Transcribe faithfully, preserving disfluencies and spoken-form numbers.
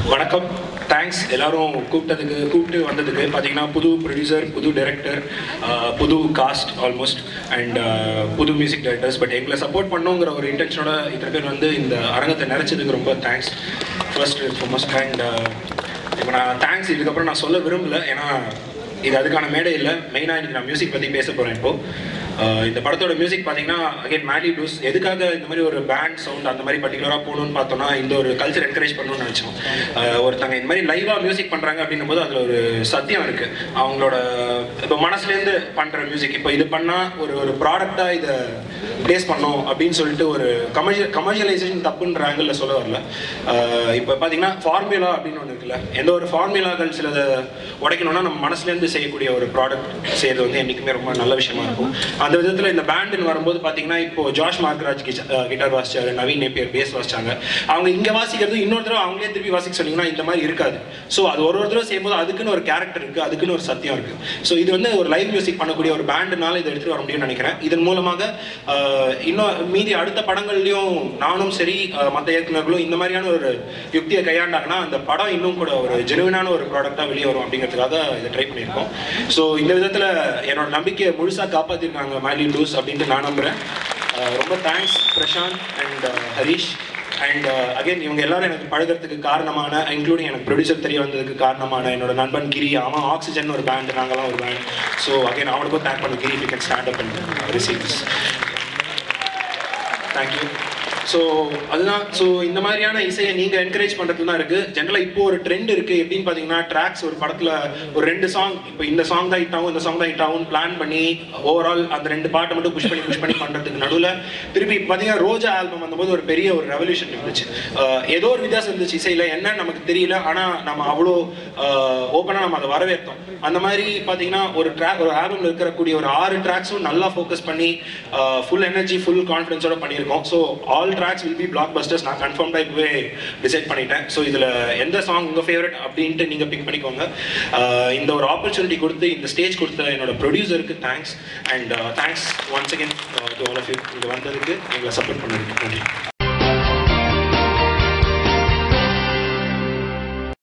வணக்கம். தேங்க்ஸ் எல்லாரும் கூப்பிட்டதுக்கு கூப்பிட்டு வந்ததுக்கு. பார்த்தீங்கன்னா புது ப்ரொடியூசர், புது டைரக்டர், புது காஸ்ட் ஆல்மோஸ்ட் அண்ட் புது மியூசிக் டைரக்டர்ஸ். பட் எங்களை சப்போர்ட் பண்ணுங்கிற ஒரு இன்டென்ஷனோட இத்தனை பேர் வந்து இந்த அரங்கத்தை நிறைச்சதுக்கு ரொம்ப தேங்க்ஸ். ஃபர்ஸ்ட் ஃபோமஸ்ட் அண்ட் இப்போ நான் தேங்க்ஸ் இதுக்கப்புறம் நான் சொல்ல விரும்பல, ஏன்னா இது அதுக்கான மேடை இல்லை. மெயினாக இன்றைக்கி நான் மியூசிக் பற்றி பேச போகிறேன். இப்போது இந்த படத்தோட மியூசிக் பார்த்தீங்கன்னா அகைன் மேலி ப்ளூஸ். எதுக்காக இந்த மாதிரி ஒரு பேண்ட் சவுண்ட் அந்த மாதிரி பர்டிகுலராக போகணும்னு பார்த்தோன்னா, இந்த ஒரு கல்ச்சர் என்கரேஜ் பண்ணணும்னு நினச்சோம். ஒருத்தங்க இந்த மாதிரி லைவாக மியூசிக் பண்ணுறாங்க அப்படின்னும் போது அதில் ஒரு சத்தியம் இருக்குது. அவங்களோட இப்போ மனசுலேருந்து பண்ணுற மியூசிக். இப்போ இது பண்ணால் ஒரு ஒரு ப்ராடக்டாக இதை ப்ளேஸ் பண்ணோம் அப்படின்னு சொல்லிட்டு ஒரு கமர்ஷியல் கமர்ஷியலைசேஷன் தப்புன்ற ஆங்கிளில் சொல்ல வரல. இப்போ பார்த்தீங்கன்னா ஃபார்முலா அப்படின்னு ஒன்று இருக்குல்ல, எந்த ஒரு ஃபார்முலாக்கள் சிலதை உடைக்கணும்னா நம்ம மனசுலேருந்து செய்யக்கூடிய ஒரு ப்ராடக்ட் செய்யறது வந்து என்றைக்குமே ரொம்ப நல்ல விஷயமா இருக்கும். அந்த விதத்தில் இந்த பேண்டுன்னு வரும்போது பார்த்தீங்கன்னா இப்போ ஜாஷ் மார்க்ராஜ் கிட்டார் வாசிச்சாரு, நவீன் நேப்பியர் பேஸ் வாசிச்சாங்க. அவங்க இங்கே வாசிக்கிறது இன்னொரு தடவை அவங்களே திருப்பி வாசிக்க சொன்னீங்கன்னா இந்த மாதிரி இருக்காது. ஸோ அது ஒரு ஒரு தடவை செய்யும்போது அதுக்குன்னு ஒரு கேரக்டர் இருக்குது, அதுக்குன்னு ஒரு சத்தியம் இருக்குது. ஸோ இது வந்து ஒரு லைவ் மியூசிக் பண்ணக்கூடிய ஒரு பேண்டுனால இதை எடுத்துகிட்டு வர முடியும்னு நினைக்கிறேன். இதன் மூலமாக இன்னும் மீதி அடுத்த படங்கள்லையும் நானும் சரி மற்ற இயக்குநர்களும் இந்த மாதிரியான ஒரு யுக்தியை கையாண்டாங்கன்னா அந்த படம் இன்னும் கூட ஒரு ஜெனுவினான ஒரு ப்ராடக்டாக வெளியே வரும் அப்படிங்கிறதுக்காக இதை ட்ரை பண்ணியிருக்கோம். ஸோ இந்த விதத்தில் என்னோட நம்பிக்கையை முழுசாக காப்பாற்றிருக்காங்க மேலி ப்ளூஸ் அப்படின்ட்டு நான் நம்புகிறேன். ரொம்ப thanks Prashanth and Harish and again இவங்க எல்லாரும் எனக்கு பழகிறதுக்கு காரணமான, இன்க்ளூடிங் எனக்கு ப்ரொடியூசர் தெரிய வந்ததுக்கு காரணமான என்னோட நண்பன் கிரி. அவன் ஆக்சிஜன் ஒரு பேண்ட், நாங்களாம் ஒரு பேண்ட். ஸோ அகைன் அவனுக்கும் தேங்க் பண்ண Giri. We can stand up and receive this. Thank you. So அதுதான். ஸோ இந்த மாதிரியான இசையை நீங்கள் என்கரேஜ் பண்ணுறது தான் இருக்குது. ஜென்ரலாக இப்போ ஒரு ட்ரெண்ட் இருக்குது. எப்படின்னு பார்த்தீங்கன்னா ட்ராக்ஸ் ஒரு படத்தில் ஒரு ரெண்டு சாங், இப்போ இந்த சாங் தான் ஹிட் ஆகும், இந்த சாங் தான் ஹிட் ஆகும் பிளான் பண்ணி ஓவரால் அந்த ரெண்டு பாட்டை மட்டும் புஷ் பண்ணி புஷ் பண்ணி பண்ணுறதுக்கு நடுவில் திருப்பி பார்த்தீங்கன்னா ரோஜா ஆல்பம் வந்தபோது ஒரு பெரிய ஒரு ரெவல்யூஷன் இருந்துச்சு. ஏதோ ஒரு வித்தியாசம் இருந்துச்சு இசையில், என்னன்னு நமக்கு தெரியல. ஆனால் நம்ம அவ்வளோ ஓப்பனாக நம்ம அதை வரவேற்றோம். அந்த மாதிரி பார்த்தீங்கன்னா ஒரு ட்ராக் ஒரு ஆல்பமில் இருக்கக்கூடிய ஒரு ஆறு ட்ராக்ஸும் நல்லா ஃபோக்கஸ் பண்ணி ஃபுல் எனர்ஜி ஃபுல் கான்ஃபிடன்ஸோட பண்ணியிருக்கோம். So all tracks will be blockbusters. நான் கன்ஃபார்ம்டா இப்பவே டிசைட் பண்ணிட்டேன். ஸோ இதில் எந்த சாங் உங்கள் ஃபேவரட் அப்படின்ட்டு நீங்கள் பிக் பண்ணிக்கோங்க. இந்த ஒரு ஆப்பர்ச்சுனிட்டி கொடுத்து இந்த ஸ்டேஜ் கொடுத்த என்னோட ப்ரொடியூசருக்கு thanks and thanks once again to all of you. இங்கே வந்ததுக்கு எங்களை சப்போர்ட் பண்ணதுக்கு நன்றி.